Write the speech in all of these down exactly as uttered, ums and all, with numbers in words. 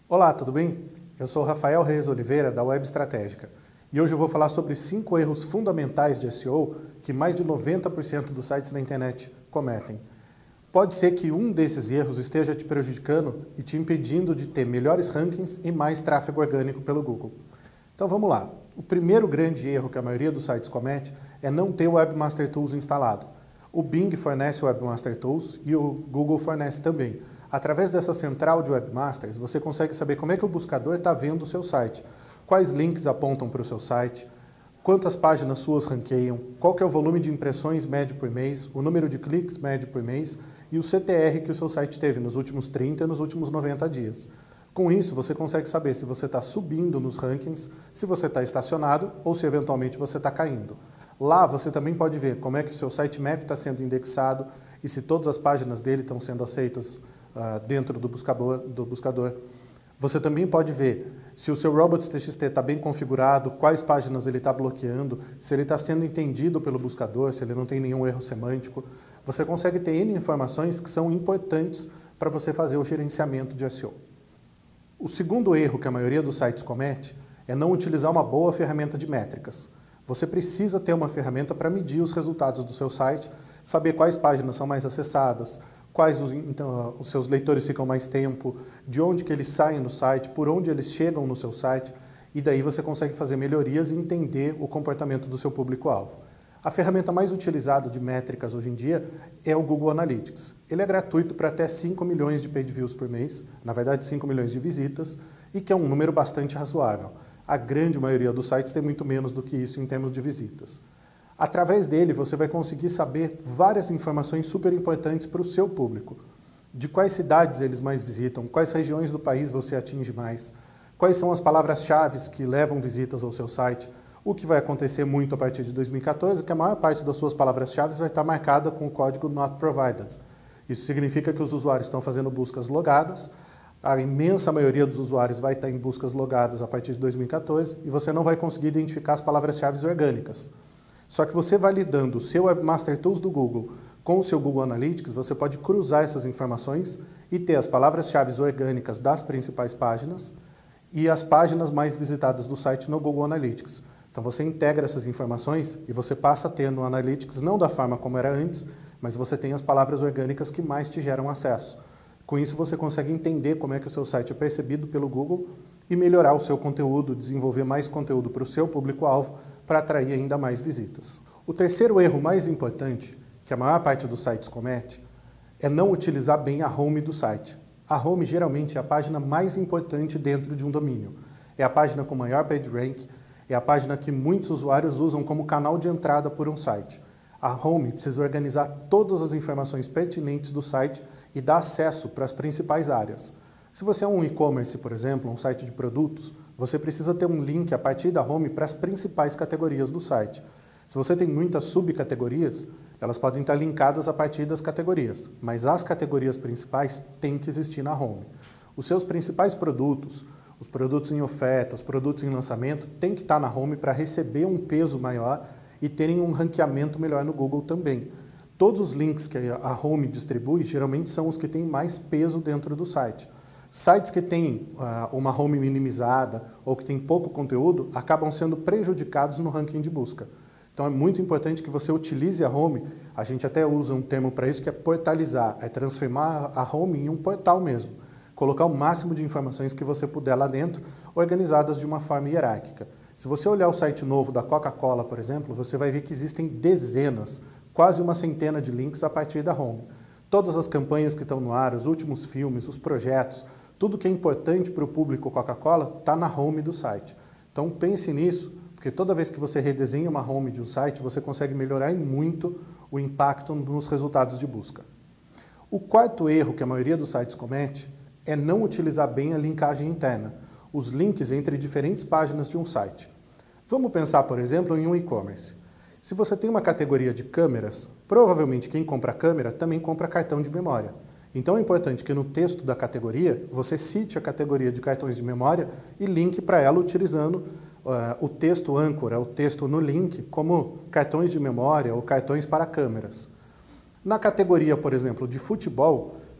Olá, tudo bem? Eu sou Rafael Reis Oliveira, da Web Estratégica, e hoje eu vou falar sobre cinco erros fundamentais de S E O que mais de noventa por cento dos sites na internet cometem. Pode ser que um desses erros esteja te prejudicando e te impedindo de ter melhores rankings e mais tráfego orgânico pelo Google. Então vamos lá. O primeiro grande erro que a maioria dos sites comete é não ter o Webmaster Tools instalado. O Bing fornece o Webmaster Tools e o Google fornece também. Através dessa central de webmasters, você consegue saber como é que o buscador está vendo o seu site, quais links apontam para o seu site, quantas páginas suas ranqueiam, qual que é o volume de impressões médio por mês, o número de cliques médio por mês e o C T R que o seu site teve nos últimos trinta e nos últimos noventa dias. Com isso, você consegue saber se você está subindo nos rankings, se você está estacionado ou se eventualmente você está caindo. Lá você também pode ver como é que o seu sitemap está sendo indexado e se todas as páginas dele estão sendo aceitas Uh, dentro do buscador, do buscador. Você também pode ver se o seu robots.txt está bem configurado, quais páginas ele está bloqueando, se ele está sendo entendido pelo buscador, se ele não tem nenhum erro semântico. Você consegue ter N informações que são importantes para você fazer o gerenciamento de S E O. O segundo erro que a maioria dos sites comete é não utilizar uma boa ferramenta de métricas. Você precisa ter uma ferramenta para medir os resultados do seu site, saber quais páginas são mais acessadas, quais os, então, os seus leitores ficam mais tempo, de onde que eles saem no site, por onde eles chegam no seu site, e daí você consegue fazer melhorias e entender o comportamento do seu público-alvo. A ferramenta mais utilizada de métricas hoje em dia é o Google Analytics. Ele é gratuito para até cinco milhões de page views por mês, na verdade cinco milhões de visitas, e que é um número bastante razoável. A grande maioria dos sites tem muito menos do que isso em termos de visitas. Através dele, você vai conseguir saber várias informações super importantes para o seu público. De quais cidades eles mais visitam, quais regiões do país você atinge mais, quais são as palavras-chave que levam visitas ao seu site, o que vai acontecer muito a partir de dois mil e quatorze, que a maior parte das suas palavras-chave vai estar marcada com o código Not Provided. Isso significa que os usuários estão fazendo buscas logadas, a imensa maioria dos usuários vai estar em buscas logadas a partir de dois mil e quatorze e você não vai conseguir identificar as palavras-chave orgânicas. Só que você validando o seu Webmaster Tools do Google com o seu Google Analytics, você pode cruzar essas informações e ter as palavras-chave orgânicas das principais páginas e as páginas mais visitadas do site no Google Analytics. Então você integra essas informações e você passa a ter no Analytics, não da forma como era antes, mas você tem as palavras orgânicas que mais te geram acesso. Com isso você consegue entender como é que o seu site é percebido pelo Google e melhorar o seu conteúdo, desenvolver mais conteúdo para o seu público-alvo, para atrair ainda mais visitas. O terceiro erro mais importante, que a maior parte dos sites comete, é não utilizar bem a home do site. A home geralmente é a página mais importante dentro de um domínio. É a página com maior PageRank, é a página que muitos usuários usam como canal de entrada por um site. A home precisa organizar todas as informações pertinentes do site e dar acesso para as principais áreas. Se você é um e-commerce, por exemplo, um site de produtos, você precisa ter um link a partir da home para as principais categorias do site. Se você tem muitas subcategorias, elas podem estar linkadas a partir das categorias, mas as categorias principais têm que existir na home. Os seus principais produtos, os produtos em oferta, os produtos em lançamento, têm que estar na home para receber um peso maior e terem um ranqueamento melhor no Google também. Todos os links que a home distribui, geralmente são os que têm mais peso dentro do site. Sites que têm uh, uma home minimizada ou que têm pouco conteúdo acabam sendo prejudicados no ranking de busca. Então é muito importante que você utilize a home, a gente até usa um termo para isso que é portalizar, é transformar a home em um portal mesmo. Colocar o máximo de informações que você puder lá dentro, organizadas de uma forma hierárquica. Se você olhar o site novo da Coca-Cola, por exemplo, você vai ver que existem dezenas, quase uma centena de links a partir da home. Todas as campanhas que estão no ar, os últimos filmes, os projetos, tudo que é importante para o público Coca-Cola está na home do site. Então pense nisso, porque toda vez que você redesenha uma home de um site, você consegue melhorar muito o impacto nos resultados de busca. O quarto erro que a maioria dos sites comete é não utilizar bem a linkagem interna, os links entre diferentes páginas de um site. Vamos pensar, por exemplo, em um e-commerce. Se você tem uma categoria de câmeras, provavelmente quem compra câmera também compra cartão de memória. Então é importante que no texto da categoria você cite a categoria de cartões de memória e linke para ela utilizando uh, o texto âncora, o texto no link, como cartões de memória ou cartões para câmeras. Na categoria, por exemplo, de futebol,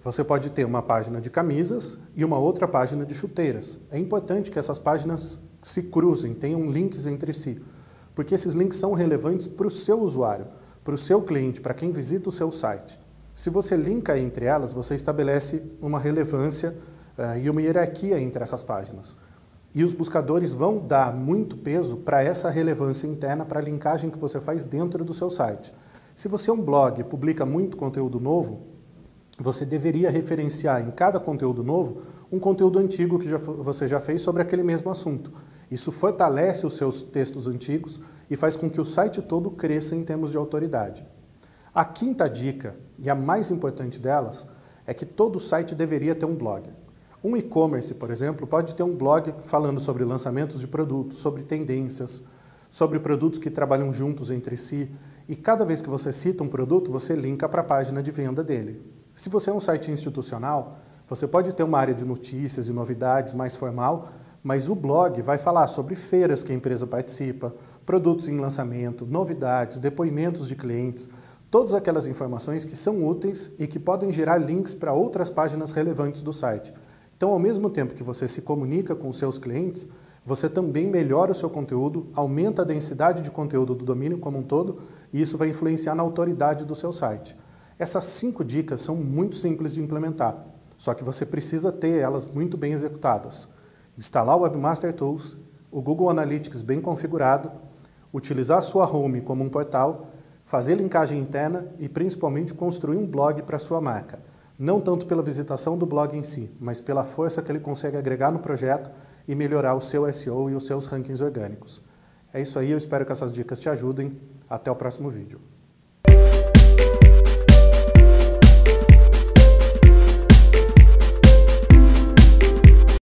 Você pode ter uma página de camisas e uma outra página de chuteiras. É importante que essas páginas se cruzem, tenham links entre si, porque esses links são relevantes para o seu usuário, para o seu cliente, para quem visita o seu site. Se você linka entre elas, você estabelece uma relevância uh, e uma hierarquia entre essas páginas. E os buscadores vão dar muito peso para essa relevância interna, para a linkagem que você faz dentro do seu site. Se você é um blog e publica muito conteúdo novo, você deveria referenciar em cada conteúdo novo um conteúdo antigo que já, você já fez sobre aquele mesmo assunto. Isso fortalece os seus textos antigos e faz com que o site todo cresça em termos de autoridade. A quinta dica, e a mais importante delas, é que todo site deveria ter um blog. Um e-commerce, por exemplo, pode ter um blog falando sobre lançamentos de produtos, sobre tendências, sobre produtos que trabalham juntos entre si, e cada vez que você cita um produto, você linka para a página de venda dele. Se você é um site institucional, você pode ter uma área de notícias e novidades mais formal, mas o blog vai falar sobre feiras que a empresa participa, produtos em lançamento, novidades, depoimentos de clientes, todas aquelas informações que são úteis e que podem gerar links para outras páginas relevantes do site. Então, ao mesmo tempo que você se comunica com os seus clientes, você também melhora o seu conteúdo, aumenta a densidade de conteúdo do domínio como um todo, e isso vai influenciar na autoridade do seu site. Essas cinco dicas são muito simples de implementar, só que você precisa ter elas muito bem executadas. Instalar o Webmaster Tools, o Google Analytics bem configurado, utilizar a sua home como um portal, fazer linkagem interna e principalmente construir um blog para a sua marca. Não tanto pela visitação do blog em si, mas pela força que ele consegue agregar no projeto e melhorar o seu S E O e os seus rankings orgânicos. É isso aí, eu espero que essas dicas te ajudem. Até o próximo vídeo.